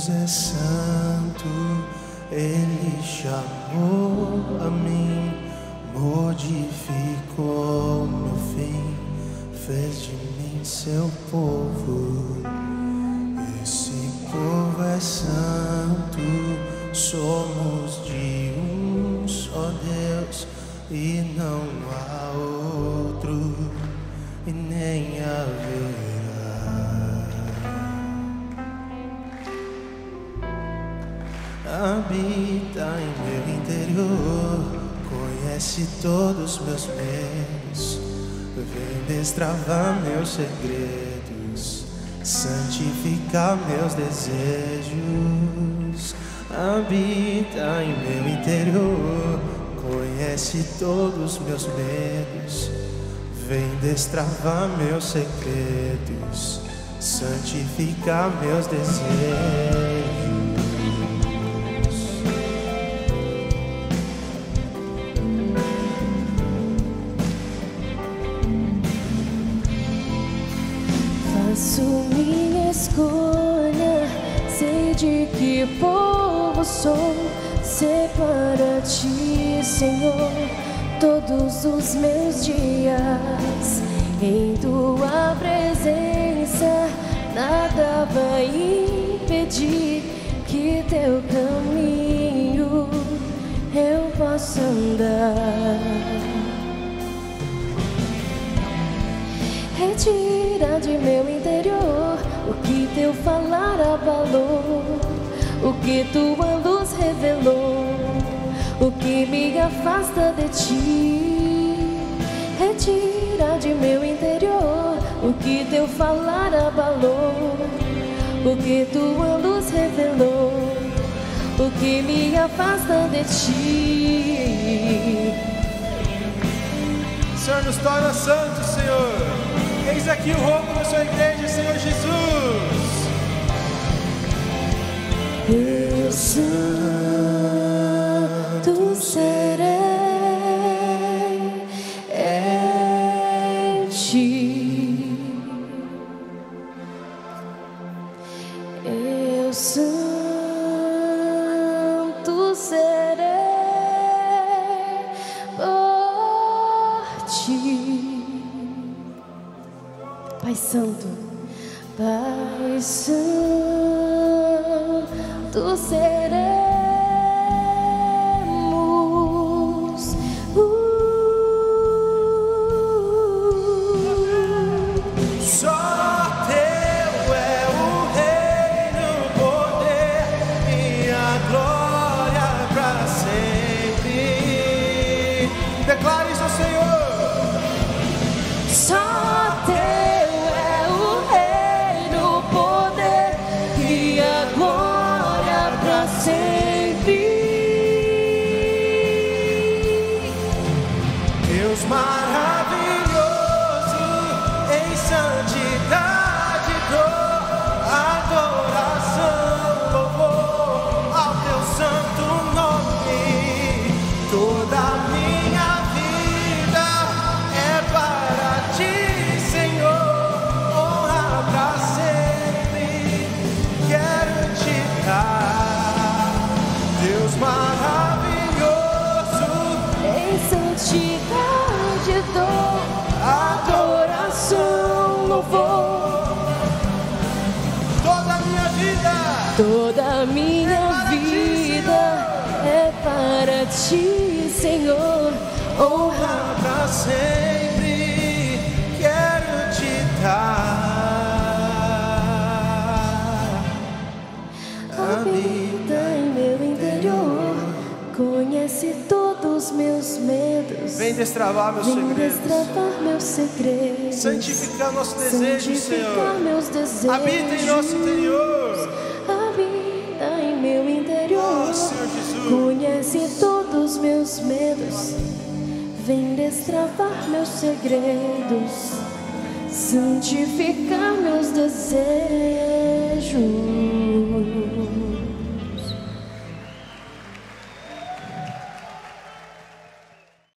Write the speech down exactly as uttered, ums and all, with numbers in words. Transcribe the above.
Deus é santo, Ele chamou a mim, modificou meu fim, fez de mim seu povo. Esse povo é santo, somos de um só Deus e não há outro e nem haverá. Habita em meu interior, conhece todos meus medos, vem destravar meus segredos, santificar meus desejos. Habita em meu interior, conhece todos meus medos, vem destravar meus segredos, santificar meus desejos. Faço minha escolha, sei de que povo sou. Sei para ti, Senhor, todos os meus dias. Em tua presença nada vai impedir que teu caminho eu possa andar. Retira de meu interior o que teu falar abalou, o que tua luz revelou, o que me afasta de ti. Retira de meu interior o que teu falar abalou, o que tua luz revelou, o que me afasta de ti. Senhor, nos torna santos, Senhor. Eis aqui o roubo da sua igreja, Senhor Jesus. Eu santo serei em ti. Eu santo serei por ti. Pai Santo, Pai Santo seremos. Uh. Só teu é o reino, o poder e a glória para sempre. Declare isso ao Senhor. Só teu é o reino, o poder e a glória para sempre. Deus maravilhoso, em santidade dou adoração, louvor ao teu santo nome. Toda a minha vida é para ti, Senhor, honra pra sempre quero te dar. Deus maravilhoso, Em santidade dou adoração, louvor. toda a minha vida Toda a minha vida é para ti, Senhor, honra. pra sempre quero te dar. Habita em meu interior, conhece todos meus medos. Vem destravar meus Vem segredos, destravar meus segredos, santificar nosso desejo, santificar Senhor. meus desejos. Habita em nosso interior, Habita em meu interior, oh Senhor Jesus. conhece todos meus medos. Vem destravar meus segredos, santificar meus desejos.